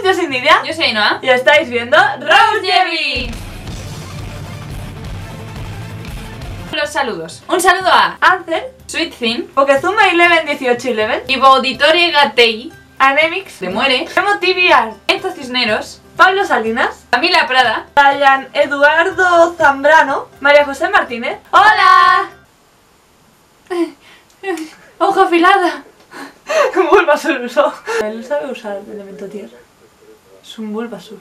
yo soy Nidia. Yo soy Noah. Y estáis viendo Rose Jevy. Los saludos. Un saludo a Ansel, Sweet Thing, Pokezuma 111811, Ivo Auditore Gatei, Anemix, de Muere, Emotiviar, Enzo Cisneros, Pablo Salinas, Camila Prada, Ryan Eduardo Zambrano, María José Martínez. ¡Hola! ¡Hoja afilada! Bulbasur usó. Él sabe usar el elemento tierra. Es un Bulbasur.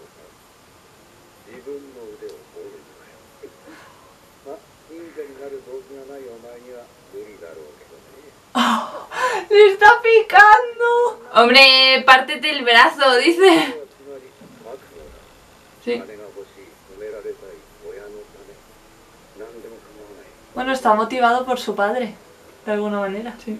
¡Oh! ¡Le está picando! Hombre, pártete el brazo, dice. Sí. Bueno, está motivado por su padre, de alguna manera. Sí.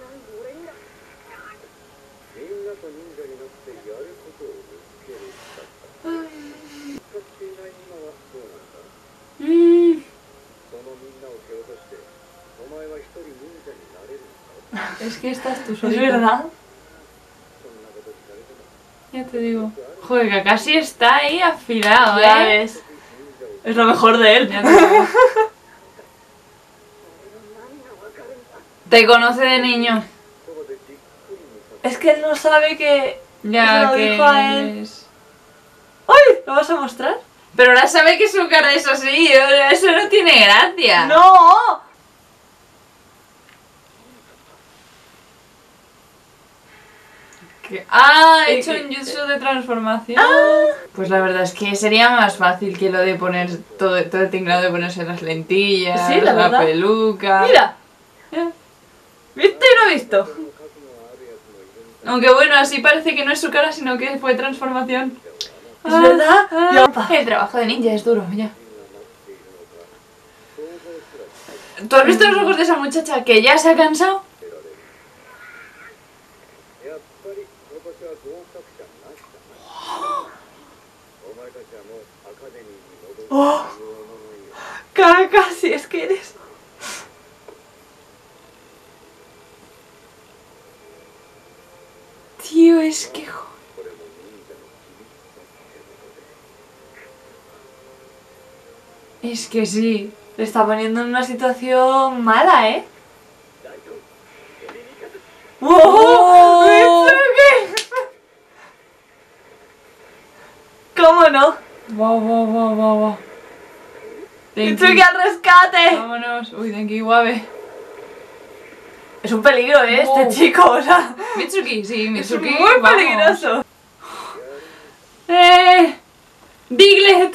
Es que estás tú solito. ¿Es verdad? Ya te digo. Joder, que casi está ahí afilado, Ya ves. Es lo mejor de él. Ya te digo. Te conoce de niño. Es que él no sabe que... Ya se lo que dijo a él. es... ¡Uy! ¿Lo vas a mostrar? Pero ahora sabe que su cara es así, eso no tiene gracia. ¡No! Ah, he hecho un jutsu de transformación. Pues la verdad es que sería más fácil que lo de poner todo el tinglado de ponerse las lentillas, Sí, la verdad. peluca. ¡Mira! Eh. ¿Visto y no visto? Aunque bueno, así parece que no es su cara, sino que fue transformación. ¿Es verdad? El trabajo de ninja es duro, ya. ¿Tú has visto los ojos de esa muchacha que ya se ha cansado? ¡Oh! Casi es que eres... Tío, es que... Es que sí. Le está poniendo en una situación mala, ¿eh? ¡Wow! ¡Oh! ¡Mitsuki! ¿Cómo no? Wow. ¡Mitsuki al rescate! Vámonos. Uy, Denki Wabe. Es un peligro, ¿eh? Wow. Este chico, o sea... Mitsuki, sí, Es Mitsuki. muy vamos. peligroso. Diglett.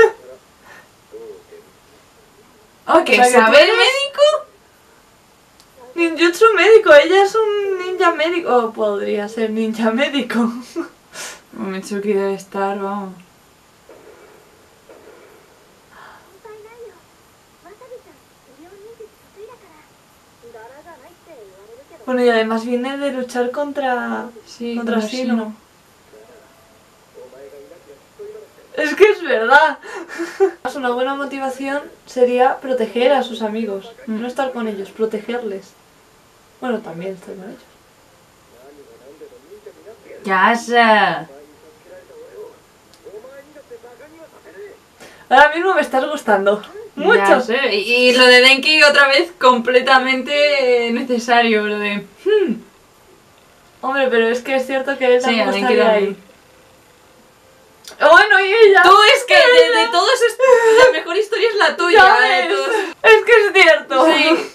Oh, ¿qué O sea, que sabe tú el eres- médico? Ninjutsu médico, ella es un ninja médico. O podría ser ninja médico. Mitsuki debe estar, vamos. Bueno, y además viene de luchar contra... Sí, contra contra Shino. Shino. Es que es verdad. Una buena motivación sería proteger a sus amigos. No estar con ellos, protegerles. Bueno, también estar con ellos. Ya sé. Ahora mismo me estás gustando. Mucho. Ya sé. Y lo de Denki otra vez completamente necesario, lo de... Hombre, pero es que es cierto que él Sí, también a Denki estaría también. ahí. Bueno, y ella. Tú es que de todos la mejor historia es la tuya, Ya de ves. todos. Es que es cierto. Sí.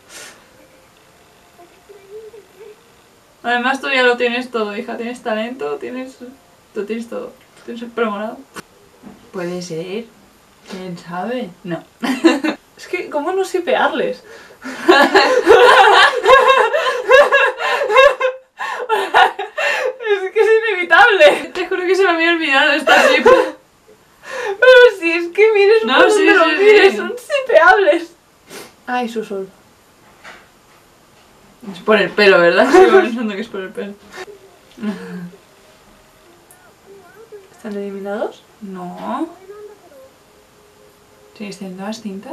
Además tú ya lo tienes todo, hija. Tienes talento, tú tienes todo. Tienes el pelo morado. Puede ser. ¿Quién sabe? No. Es que, ¿cómo no sipearles? Es que es inevitable. Te juro que se me había olvidado esta ship. Pero si es que mires No, por sí, donde lo sí, mires, sí. son sipeables. Ay, su sol. Es por el pelo, ¿verdad? Sigo pensando que es por el pelo. ¿Están eliminados? No. ¿Sigues teniendo las cintas?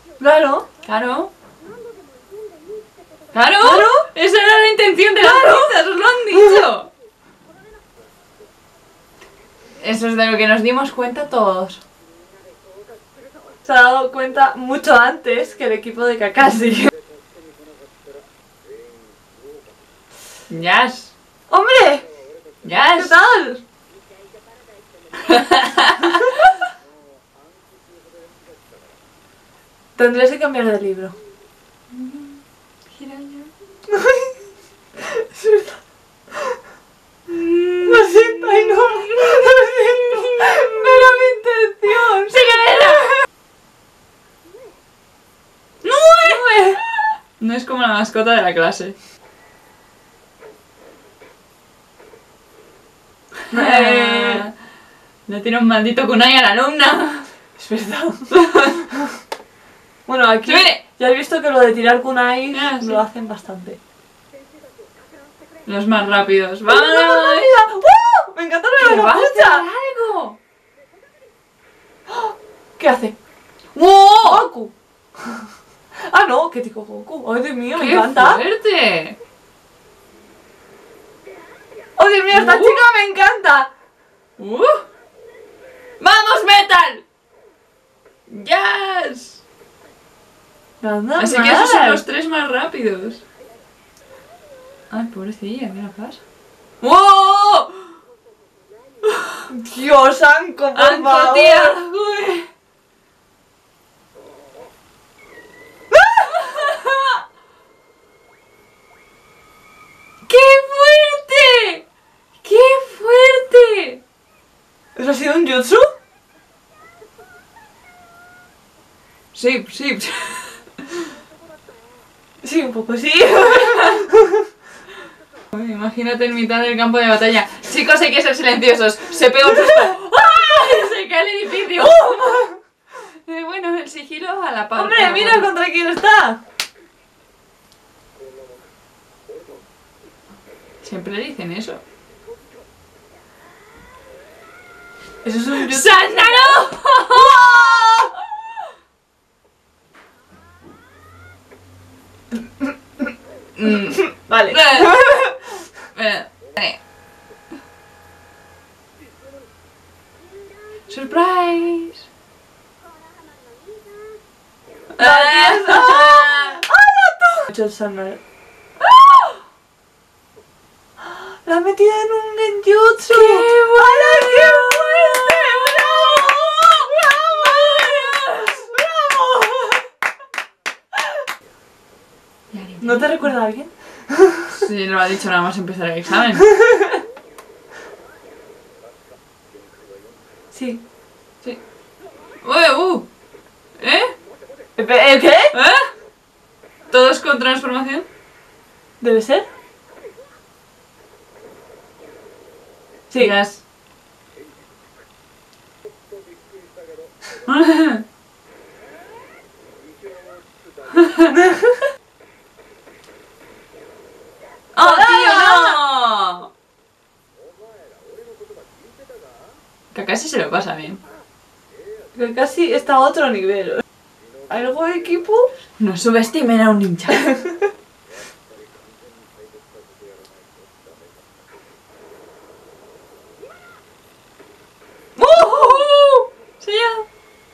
Claro. Claro. ¡Claro! Esa era la intención de las pinzas, os lo han dicho. Eso es de lo que nos dimos cuenta todos. Se ha dado cuenta mucho antes que el equipo de Kakashi. Yas. ¡Hombre! ¿Qué Yas. tal? Tendrías que cambiar de libro. Lo siento, ay no. Lo siento. No era mi intención. ¡Sí que era! ¡Nue! No es como la mascota de la clase. Le tira un maldito kunai a la alumna. Es verdad. Bueno, aquí ¡Mire! ya he visto que lo de tirar kunai Sí. lo hacen bastante. Los más rápidos. ¡Vamos! ¡Vamos! ¡Me encanta ¡Que la va a hacer capucha! algo! ¿Qué hace? ¡Wow! Goku. Ah, no, que digo Goku. ¡Ay, Dios mío, me ¡Qué encanta! fuerte! ¡Oh, Dios mío, esta chica me encanta! ¡Vamos, Metal! ¡Yes! Nada Así que esos son los 3 más rápidos. Ay, pobrecilla, ¿qué le pasa? ¡Wow! Dios, Anko, por ¡Anco, favor. tía! ¡Uy! ¡Qué fuerte! ¡Qué fuerte! ¿Eso ha sido un jutsu? Sí, sí. Sí, un poco sí. Uy, imagínate en mitad del campo de batalla. Chicos, hay que ser silenciosos. Se pega un susto. ¡Ay! Se cae el edificio. Bueno, el sigilo a la par. Hombre, mira contra quién está. Siempre le dicen eso. Eso es un jutsu. ¡Sándalo! Vale. Surprise. Mucho el Sanma. La ha metido en un genjutsu. ¡Qué bueno! ¡Hala, qué fuerte! ¡Bravo! ¡Bravo! ¿No te recuerda a alguien? Sí, lo ha dicho nada más empezar el examen. Sí. Sí. ¡Uy! ¿Eh? ¿Qué? ¿Todos con transformación? ¿Debe ser? Sí. Yes. ¡Oh, tío, no! Kakashi se lo pasa bien. Que casi está a otro nivel. ¿Algo de equipo? No subestimen a un ninja. ¡Sí, ya!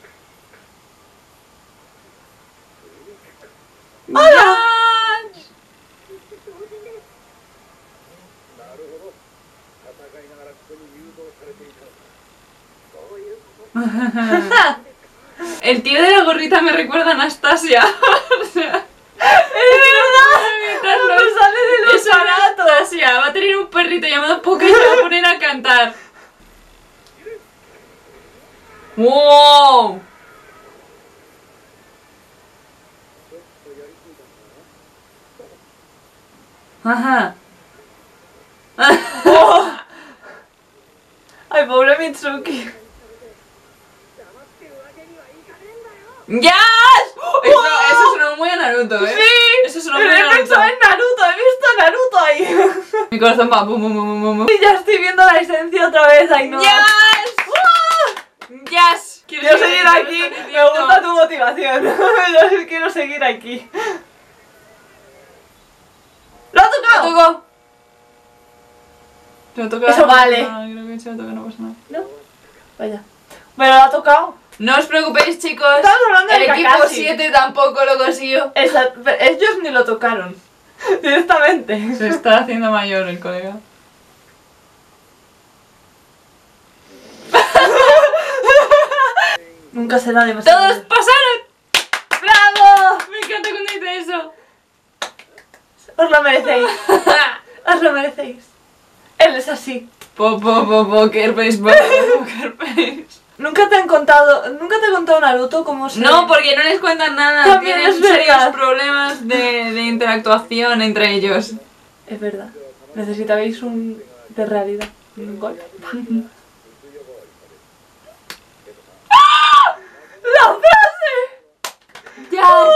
¡Hola! El tío de la gorrita me recuerda a Anastasia. O sea, ¡Es verdad! ¡No sale de los es Anastasia. Va a tener un perrito llamado Poké y se va a poner a cantar. ¡Wow! Ajá. Oh. ¡Ay, pobre Mitsuki! ¡Yes! Eso sonó muy a Naruto, ¿eh? ¡Sí! Eso sonó muy a He Naruto. pensado en Naruto, he visto a Naruto ahí. Mi corazón va bum, bum, bum, bum, bum. Y ya estoy viendo la esencia otra vez, Ainhoa. ¡Yes! ¡Yes! Quiero seguir aquí, me gusta tu motivación. Yo quiero seguir aquí. ¡Lo ha tocado! ¿Lo tocó? ¿Lo tocó? Eso vale. No, creo que se lo toca, no pasa nada. No, vaya. Pero lo ha tocado. No os preocupéis, chicos. Estamos hablando El de equipo Kakashi. 7 tampoco lo consiguió. Exacto, pero ellos ni lo tocaron. Directamente. Se está haciendo mayor el colega. Nunca será demasiado. ¡Todos pasaron! ¡Bravo! Me encanta cuando dice eso. Os lo merecéis. Os lo merecéis. Él es así. Poker face, poker face. Nunca te he contado Naruto cómo se... No, porque no les cuentan nada. También Tienen es verdad. serios problemas de interactuación entre ellos. Es verdad. Necesitabais un... de realidad. Un gol. ¡Ah! ¡La frase! ¡Ya! ¡Oh!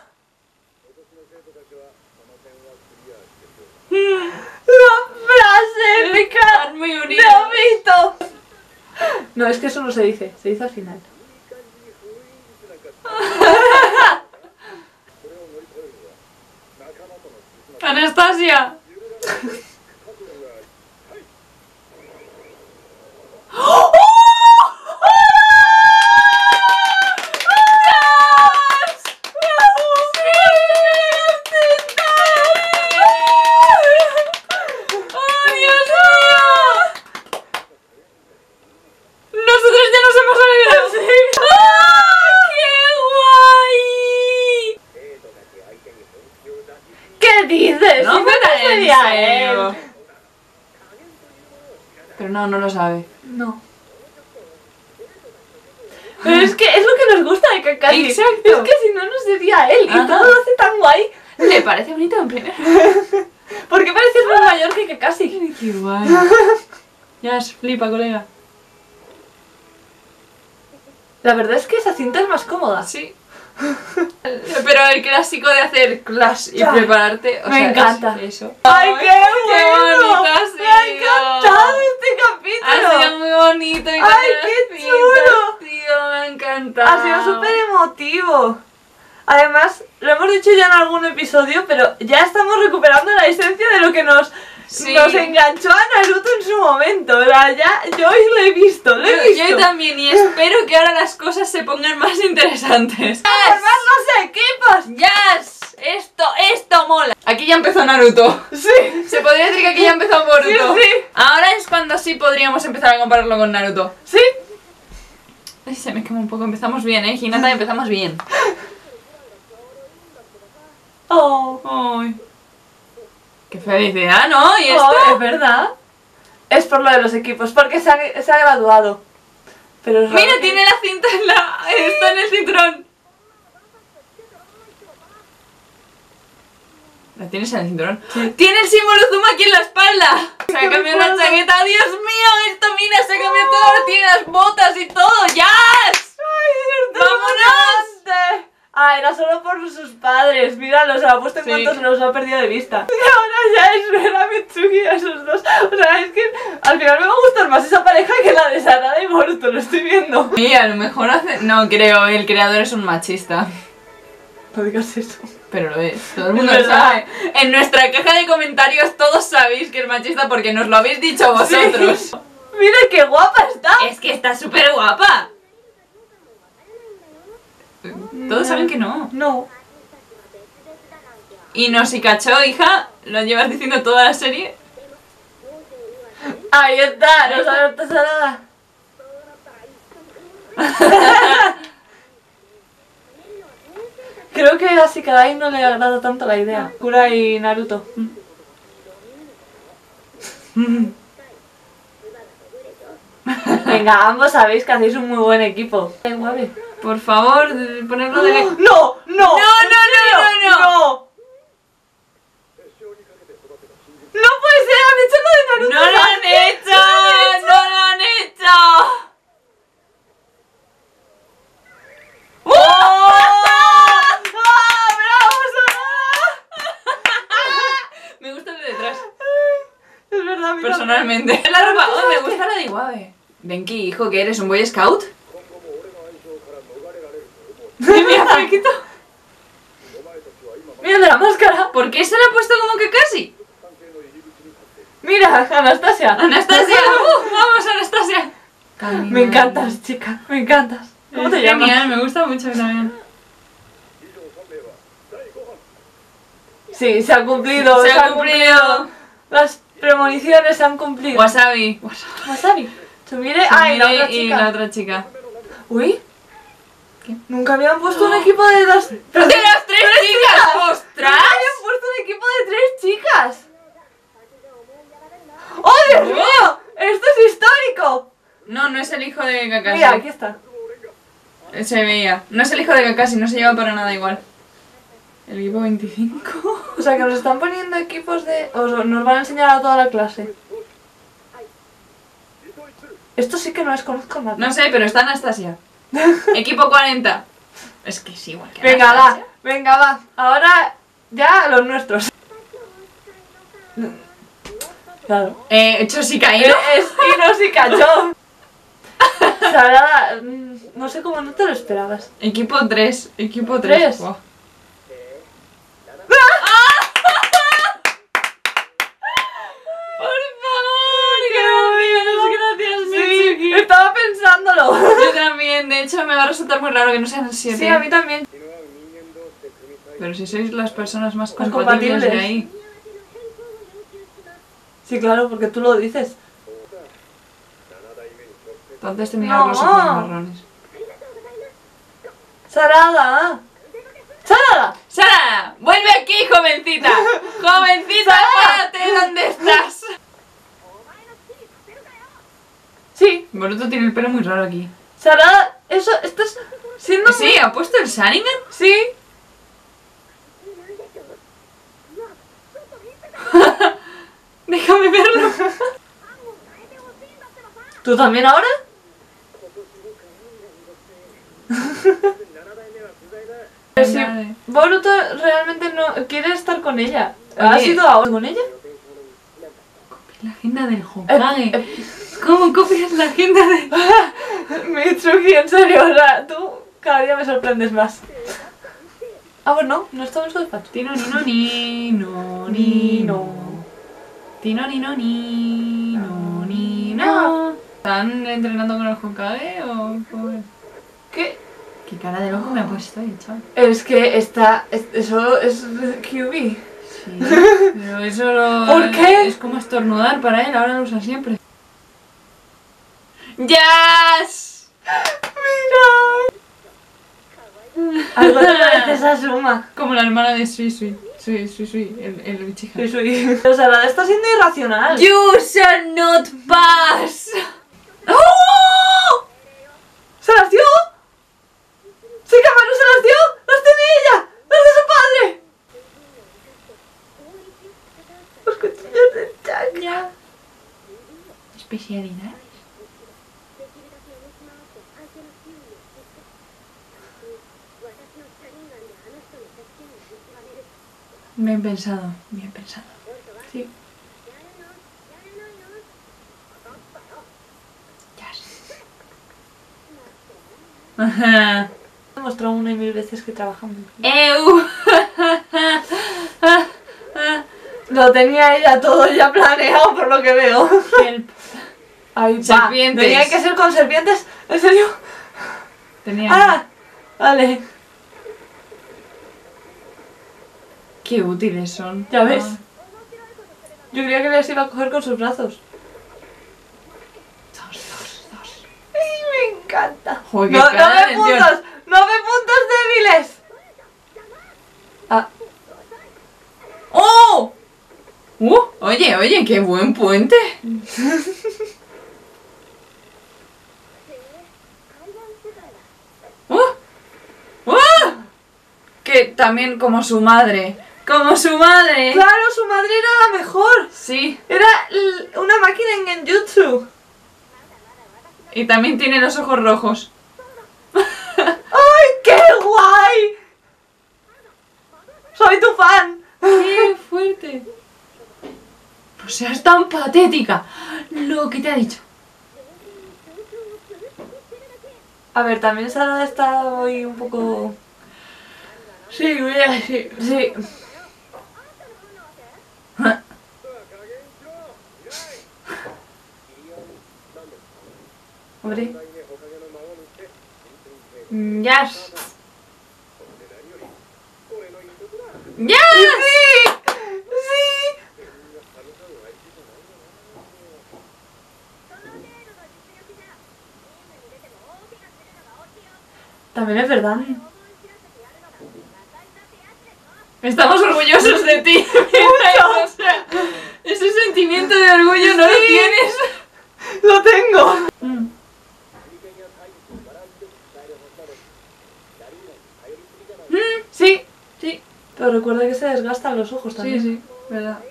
¡La frase épica Están muy de unidos. Obito! No, es que eso no se dice al final. ¡Anastasia! ¡Oh, Dios mío! ¡Nosotros ya nos hemos alegrado! ¡Ah, qué guay! ¿Qué dices? No Si fue tan en sería serio. él. Pero no lo sabe. No. Pero es que es lo que nos gusta de Kakashi. Exacto. Es que si no, no sería él. Ajá. Y todo lo hace tan guay. Le parece bonito en primera. ¿Por qué pareces más mayor que Kakashi? ¡Qué guay! Ya, flipa, colega. La verdad es que esa cinta es más cómoda. Sí. Pero el clásico de hacer clash y Ya. prepararte, o Me sea, encanta. es eso. ¡Ay, qué bueno! bonito ha ¡Me ha sido! encantado este capítulo! Ha sido muy bonito. Y ¡Ay, con las qué cintas, chulo! tío, me ha encantado. Ha sido súper emotivo. Además, lo hemos dicho ya en algún episodio, pero ya estamos recuperando la esencia de lo que nos Sí. nos enganchó a Naruto en su momento. O sea, ya, yo hoy lo he visto, lo he visto. Yo también, y espero que ahora las cosas se pongan más interesantes. ¡Formar los equipos! ¡Yes! Esto mola. Aquí ya empezó Naruto. Sí. Se podría decir que aquí ya empezó Boruto. Sí, sí. Ahora es cuando sí podríamos empezar a compararlo con Naruto. Sí. Ay, se me quema un poco. Empezamos bien, Hinata, empezamos bien. Oh. Ay. Qué felicidad, ¿no? ¿Y esto? Oh, es verdad. Es por lo de los equipos, porque se ha graduado. Pero es raro Mira, que- tiene la cinta en la... Está en el cinturón. ¿La tienes en el cinturón? Sí. ¡Tiene el símbolo Uzumaki en la espalda! Se ha ¡Qué cambiado la recuerdo! chaqueta. ¡Dios mío! Esto, mira, se ha cambiado todo. Tiene las botas y todo. ¡Yes! ¡Ay, es ¡Vámonos! emocionante! Ah, era solo por sus padres. Míralo, se lo ha puesto en Sí. cuanto se los ha perdido de vista. Y ahora ya es ver a Mitsuki y a esos dos. O sea, es que al final me va a gustar más esa pareja que la de Sarada y Boruto, lo estoy viendo. Y a lo mejor hace... No, creo, el creador es un machista. No digas eso. Pero lo es, todo el mundo Es lo verdad. sabe. En nuestra caja de comentarios todos sabéis que es machista porque nos lo habéis dicho vosotros. Sí. Mira qué guapa está. Es que está súper guapa. Todos saben que no. No. Y no si cachó, hija, lo llevas diciendo toda la serie. Ahí está, no sabes Sarada. Creo que a Shikadai no le agrada tanto la idea. Kura y Naruto. Venga, ambos sabéis que hacéis un muy buen equipo. Ay, guave. Por favor, ponerlo de... ¡No! ¡No! No, no, no, ¡No! ¡No puede ser! ¡Han hecho lo de Naruto! ¡No lo han hecho! ¡No lo han hecho! ¡Oh! ¡Ah! ¡Bravo, Me gusta el de detrás, Sarada! Es verdad, mira. personalmente. La ropa, oh, me gusta la de Iwabe. Venki, hijo, ¿que eres un boy scout? Mira el de la máscara. ¿Por qué se la ha puesto como que casi? Mira, Anastasia. ¡Anastasia! ¡Vamos, Anastasia! Me encantas, chica, me encantas. ¿Cómo te llamas? Genial, me gusta mucho también. Sí, se ha cumplido. Se ha cumplido. Las premoniciones se han cumplido. Wasabi. Wasabi. Sumire. Ah, y la otra Y chica. la otra chica. Uy. ¿Qué? Nunca habían puesto un equipo de dos. ¡De las tres chicas! ¡Ostras! Nunca habían puesto un equipo de 3 chicas. ¡Oh, Dios mío! ¡Esto es histórico! No, no es el hijo de Kakashi. Mira, aquí está. Se veía. No es el hijo de Kakashi, no se lleva para nada igual. El equipo 25. O sea que nos están poniendo equipos de... O nos van a enseñar a toda la clase. Esto sí que no les conozco nada. No sé, pero está Anastasia. Equipo 40. Es que es igual que Venga, Anastasia. va, venga, va. Ahora ya los nuestros. Claro. Chosika, ¿no? Es Inos y Cachón. Sarada, no sé cómo no te lo esperabas. Equipo 3. Equipo 3. ¿Tres? Wow. Por favor, que gracias, Mitsuki. Estaba pensándolo. Yo también, de hecho me va a resultar muy raro que no sean 7. Sí, a mí también. Pero si sois las personas más Más compatibles de compatibles. ahí. Sí, claro, porque tú lo dices. Entonces tenías los ojos marrones. Sarada. Sarada. ¡Sara! ¡Vuelve aquí, jovencita! ¡Jovencita, párate! ¿Dónde estás? Sí, Boruto tiene el pelo muy raro aquí. Sarada, eso, estás siendo... Sí, ¿ha puesto el Sharingan? Sí. Déjame verlo. ¿Tú también ahora? Pero sí, Vale. Boruto realmente no quiere estar con ella. Oye. ¿Has ido ahora con ella? La agenda del Hokage. ¿Cómo copias la agenda de...? Mitsuki, en serio, o sea, tú cada día me sorprendes más. Ah, bueno, no estaba en su despacho. Tino ni no ni no ni no. Tino ni no ni no ni no. ¿Están entrenando con el Hokage o cómo es? ¿Qué? ¿Qué cara de loco me ha puesto ahí, chaval? Es que eso es QB. Sí, pero eso lo... ¿Por qué? Es como estornudar para él, ahora lo usa siempre. ¡Yes! Algo te parece esa suma. Como la hermana de Sui, el Uchiha. O sea, la de está siendo irracional. You shall not pass! ¡Oh! ¿Se las dio? ¡Sí, Kamaru se las dio! ¡Las tiene ella! ¡Las de su padre! Los cuchillos de Jack. Ya. ¿Especialidades? Bien pensado, bien pensado. Sí. Ajá. He mostrado una y mil veces que trabajamos. muy bien. ¡Eu! Lo tenía ella todo ya planeado por lo que veo. Help. Ahí va. Serpientes. Tenían que ser con serpientes. ¿En serio? Tenía... Ah, vale. Qué útiles son. Ya ves. Ah. Yo creía que les iba a coger con sus brazos. Dos. ¡Ay, me encanta! Joder, qué no, cara ¡9 de puntos! ¡9 puntos débiles! Ah, ¡Oh! Oye, qué buen puente. Que también como su madre. ¡Como su madre! claro, su madre era la mejor. Sí. Era una máquina en genjutsu. Y también tiene los ojos rojos. ¡Ay, qué guay! Soy tu fan. ¡Qué fuerte! No seas tan patética. Lo que te ha dicho. A ver, también Sara está hoy un poco... Sí, mira, sí. Sí. Hombre. Yes. ¡Ya! ¡Sí! ¡Sí! También es verdad. Estamos orgullosos de ti. O sea, ese sentimiento de orgullo no lo Sí. tienes. ¡Lo tengo! Sí, sí. Pero recuerda que se desgastan los ojos también. Sí, verdad.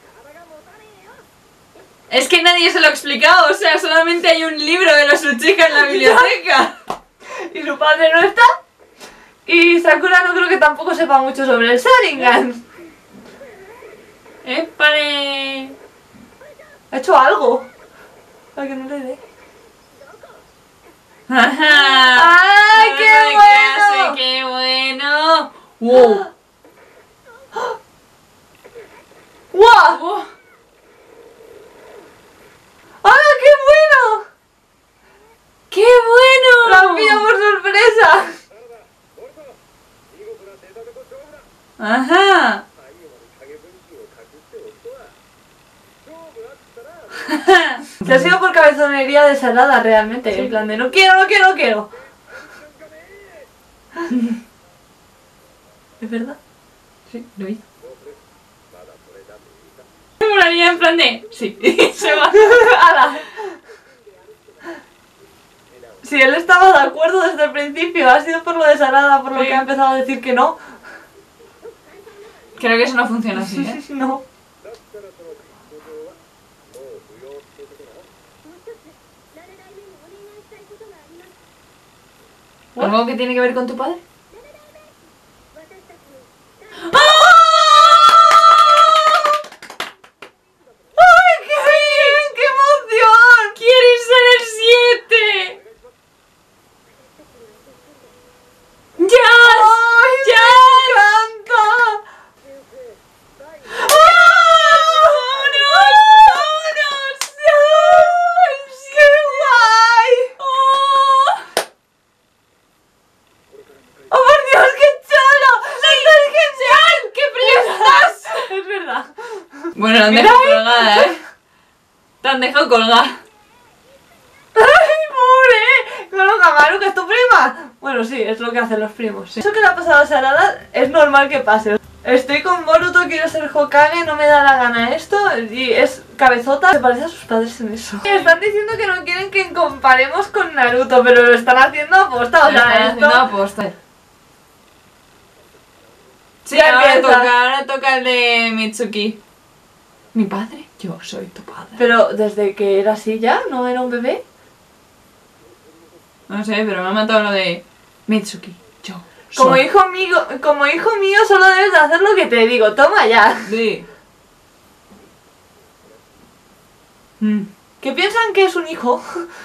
Es que nadie se lo ha explicado, o sea, solamente hay un libro de los Uchiha en la biblioteca. Y su padre no está. Y Sakura no creo que tampoco sepa mucho sobre el Sharingan. ¡Épale! Ha hecho algo. Para que no le dé. ¡Ajá! ¡Ay, qué ¡Qué bueno! clase, qué bueno! ¡Wow! ¡Guau! ¡Oh! ¡Ah, qué bueno! ¡Qué bueno! ¡La han pillado por sorpresa! ¡Ajá! Se ha sido por cabezonería de Sarada realmente. En plan de no quiero, no quiero, no quiero. ¿Es verdad? Sí, lo hizo. Me molaría en plan de... Sí, se va. ¡Hala! Si él estaba de acuerdo desde el principio, ha sido por lo de Sarada, por lo Sí. que ha empezado a decir que no. Creo que eso no funciona así, ¿eh? No. ¿Algo que tiene que ver con tu padre? ¡Ay, qué bien! ¡Qué emoción! ¡Quieres ser el 7! ¡Ya! ¡Ay, ¡Ya! me encanta! ¡Vámonos! ¡Vámonos! ¡Qué guay! ¡Oh! ¡Oh, por Dios, qué chulo! ¡Esto es genial! ¡Qué frío estás! Es verdad. Bueno, la han Mira dejado ahí. colgada, ¿eh? Te han dejado colgada. ¡Ay, pobre! Claro, Kamaru, que es tu prima. Bueno, sí, es lo que hacen los primos. Sí. Eso que le ha pasado a Sarada es normal que pase. Estoy con Boruto, quiero ser Hokage, no me da la gana esto. Y es cabezota, se parece a sus padres en eso. Están diciendo que no quieren que comparemos con Naruto, pero lo están haciendo aposta. O Lo están sea, haciendo esto... aposta. Sí, Ya empieza. ahora toca el de Mitsuki. ¿Mi padre? Yo soy tu padre. Pero desde que era así ya, ¿no era un bebé? No sé, pero me ha matado lo de Mitsuki. Yo Como soy. hijo mío solo debes de hacer lo que te digo, toma ya. Sí. ¿Que piensan que es un hijo?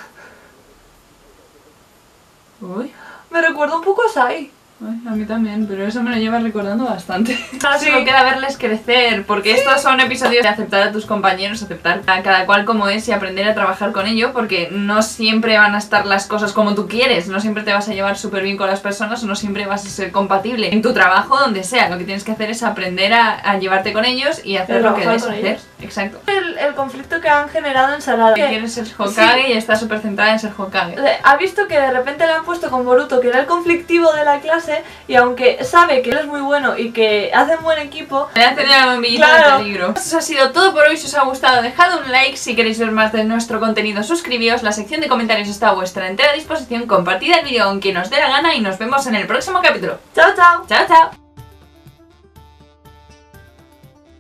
Uy. Me recuerda un poco a Sai. Ay, a mí también, pero eso me lo llevas recordando bastante. Ahora Sí. solo queda verles crecer, porque estos son episodios de aceptar a tus compañeros, aceptar a cada cual como es y aprender a trabajar con ello, porque no siempre van a estar las cosas como tú quieres, no siempre te vas a llevar súper bien con las personas o no siempre vas a ser compatible en tu trabajo, donde sea. Lo que tienes que hacer es aprender a llevarte con ellos y hacer lo que trabajar debes con hacer. ellos. Exacto. El conflicto que han generado en Sarada. Que quieres ser Hokage y estás súper centrada en ser Hokage. Ha visto que de repente le han puesto con Boruto, que era el conflictivo de la clase, y aunque sabe que él es muy bueno y que hacen buen equipo, Me voy a tener la bombillita Claro. de peligro. Eso ha sido todo por hoy. Si os ha gustado, dejad un like. Si queréis ver más de nuestro contenido, suscribíos. La sección de comentarios está a vuestra entera disposición. Compartid el vídeo con quien os dé la gana y nos vemos en el próximo capítulo. chao chao. ¡Chao, chao!